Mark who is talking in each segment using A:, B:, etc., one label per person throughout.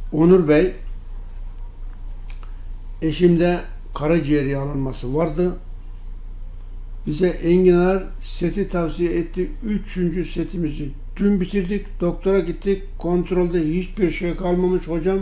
A: Onur Bey, eşimde karaciğer yağlanması vardı. Bize enginar seti tavsiye etti. Üçüncü setimizi dün bitirdik. Doktora gittik. Kontrolde hiçbir şey kalmamış hocam.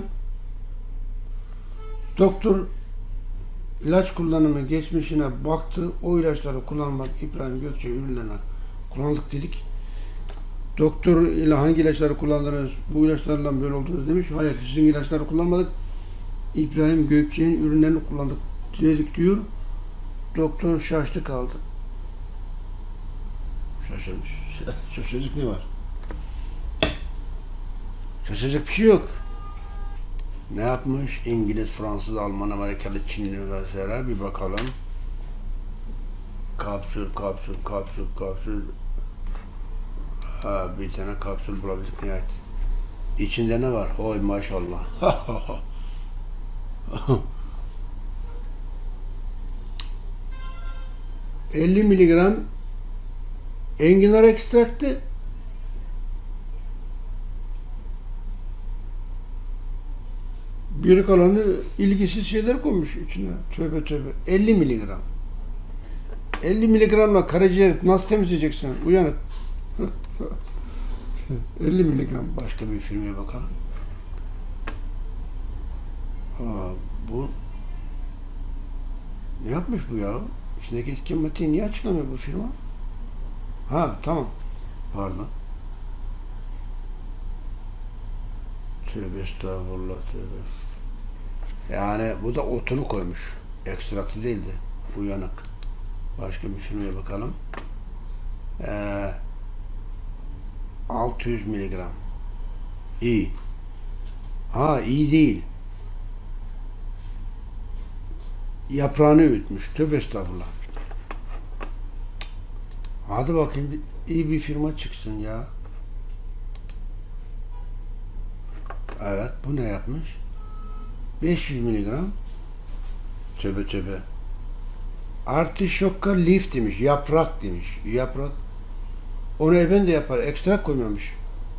A: Doktor ilaç kullanımı geçmişine baktı. O ilaçları kullanmak İbrahim Gökçe ürünlerine kullandık dedik. Doktor ile hangi ilaçları kullandınız? Bu ilaçlarla böyle oldunuz demiş. Hayır, sizin ilaçları kullanmadık. İbrahim Gökçe'nin ürünlerini kullandık dedik diyor. Doktor şaştı kaldı. Şaşırmış. Şaşıracak ne var? Şaşıracak bir şey yok. Ne yapmış? İngiliz, Fransız, Alman, Amerikalı, Çinli vesaire. Bir bakalım. Kapsül. Ha, bir tane kapsül bulabildik nihayet. İçinde ne var? Oy maşallah. 50 miligram enginar ekstraktı. Bir kalanı ilgisiz şeyler koymuş içine. Tövbe tövbe. 50 miligram. 50 miligramla karaciğer nasıl temizleyeceksin? Uyanık. 50 miligram. Başka bir filme bakalım. Aa, bu ne yapmış bu ya? İçindeki etken maddeyi niye açıklamıyor bu firma? Ha tamam. Pardon. Tövbe estağfurullah tövbe. Yani bu da otunu koymuş. Ekstraktı değildi. Uyanık. Başka bir filme bakalım. 600 miligram. İyi. Ha iyi değil. Yaprağını öğütmüş. Tövbe estağfurullah. Hadi bakayım iyi bir firma çıksın ya. Evet, bu ne yapmış? 500 miligram. Tövbe tövbe. Artişokka leaf demiş, yaprak demiş. Yaprak. Onu ben de yapar. Ekstrak koymamış.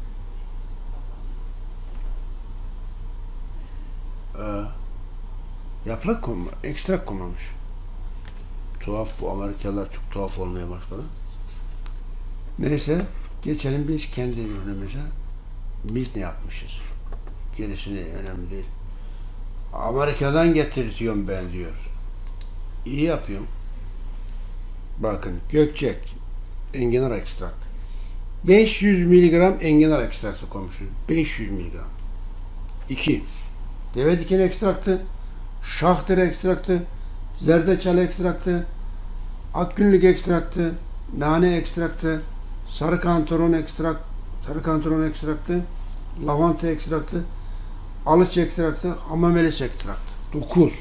A: Yaprak koyma, ekstrak koymamış. Tuhaf, bu Amerikalılar çok tuhaf olmaya başladı. Neyse, geçelim biz kendi ürünümüze. Biz ne yapmışız? Gerisini önemli değil. Amerika'dan getirtiyorum ben diyor. İyi yapıyorum. Bakın, Gökçek enginar ekstraktı. 500 miligram enginar ekstraktı koymuşuz. 500 miligram. 2. Deve dikeni ekstraktı. Şahdere ekstraktı. Zerdeçal ekstraktı. Akgünlük ekstraktı. Nane ekstraktı. Sarı kantaron ekstraktı. Lavanta ekstraktı. Alıç ekstraktı. Hamamelis ekstraktı. 9.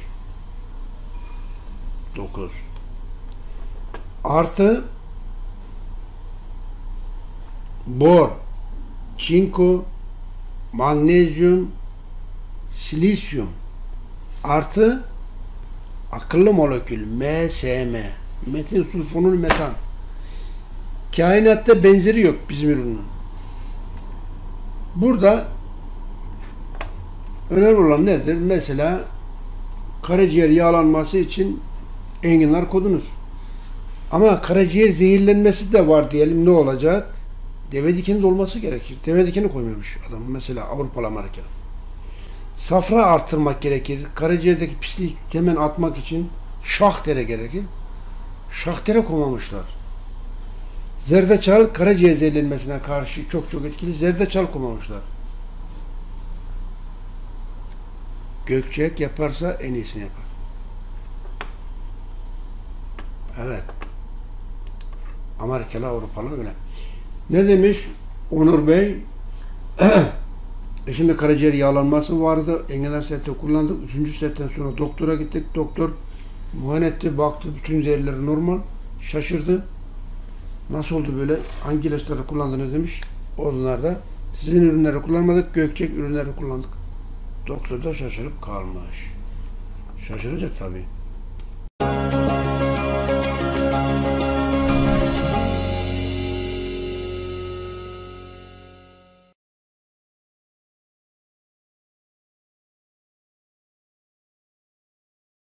A: Artı bor, çinko, magnezyum, silisyum artı akıllı molekül MSM, metil sulfonul metan. Kainatta benzeri yok bizim ürünün. Burada önemli olan nedir? Mesela karaciğer yağlanması için enginar kodunuz. Ama karaciğer zehirlenmesi de var diyelim, ne olacak? Deve dikeni de olması gerekir. Deve dikeni koymamış adam. Mesela Avrupalı Amerikalı. Safra artırmak gerekir. Karaciğerdeki pisliği hemen atmak için şahtere gerekir. Şahtere koymamışlar. Zerdeçal karaciğer zehirlenmesine karşı çok etkili. Zerdeçal koymamışlar. Gökçek yaparsa en iyisini yapar. Evet. Amerikalı, Avrupalı öyle. Ne demiş Onur Bey? Şimdi karaciğer yağlanması vardı. Enginar seti kullandık. 3. setten sonra doktora gittik. Doktor muayene etti. Baktı bütün zehirleri normal. Şaşırdı. Nasıl oldu böyle? Hangi ilaçları kullandınız demiş. Onlar da sizin ürünleri kullanmadık. Gökçek ürünleri kullandık. Doktor da şaşırıp kalmış. Şaşıracak tabii.